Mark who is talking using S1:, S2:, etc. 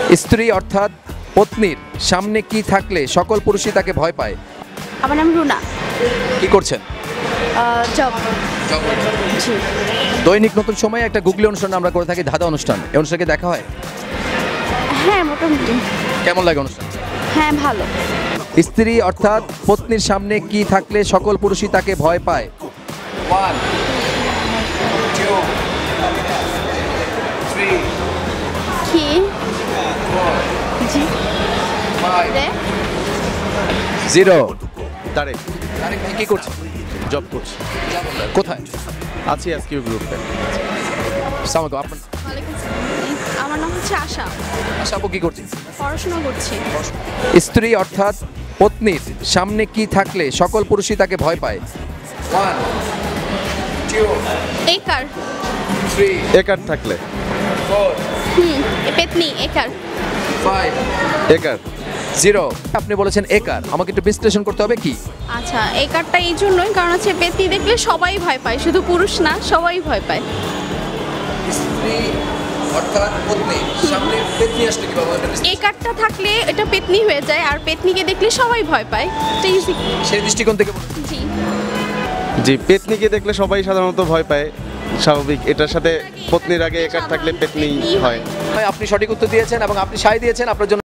S1: স্ত্রী অর্থাৎ পত্নীর সামনে কি থাকলে সকল পুরুষই তাকে ভয় পায়?
S2: আমার নাম রুনা।
S1: কি করছেন?
S2: জব। জি।
S1: দৈনিক নতুন সময়ে একটা গুগলি অনুষ্ঠান আমরা করে থাকি, ধাঁধা অনুষ্ঠান। এই অনুষ্ঠানকে দেখা হয়?
S2: হ্যাঁ, মোটামুটি।
S1: কেমন লাগে অনুষ্ঠান?
S2: হ্যাঁ, ভালো।
S1: স্ত্রী অর্থাৎ পত্নীর সামনে কি থাকলে সকল পুরুষই তাকে ভয় পায়? 1 2 3
S2: কি?
S1: 4
S2: জি।
S1: 5
S2: রে?
S1: 0
S3: তারেক
S1: তারেক ভাই কি করছেন?
S3: জব করছি।
S1: কোথায়?
S3: আছি আজকে গ্রুপে।
S1: আসসালামু আলাইকুম। আপনার
S2: ওয়ালাইকুম আসসালাম। আমার নাম হচ্ছে আশা।
S1: আশা আপু কি করছেন?
S2: পড়াশোনা করছি।
S1: স্ত্রী অর্থাৎ পত্নীর সামনে কি থাকলে সকল পুরুষই তাকে ভয় পায়? 1 2
S2: একার।
S1: 3
S3: একার থাকলে
S1: 4
S2: পেতনি একার।
S1: 5
S3: একার
S1: 0 আপনি বলেছেন একার, আমাকে একটু বিশ্লেষণ করতে হবে কি?
S2: আচ্ছা, একারটা এই জন্যই কারণ হচ্ছে পেতনি দেখলে সবাই ভয় পায়, শুধু পুরুষ না, সবাই ভয় পায়।
S1: স্ত্রী অর্থাৎ পত্নী সামনে পেতনি আসলে কি বাবা?
S2: একারটা থাকলে এটা পেতনি হয়ে যায়, আর পেতনিকে দেখলে সবাই ভয় পায়। এটা ইজি।
S1: সেই দৃষ্টিকোণ থেকে বলুন।
S2: জি।
S3: জি, পেতনিকে দেখলে সবাই সাধারণত ভয় পায়, স্বাভাবিক। এটার সাথে পত্নীর আগে একার থাকলে পেতনি হয়।
S1: ভাই আপনি সঠিক উত্তর দিয়েছেন এবং আপনি সায় দিয়েছেন, আপনার জন্য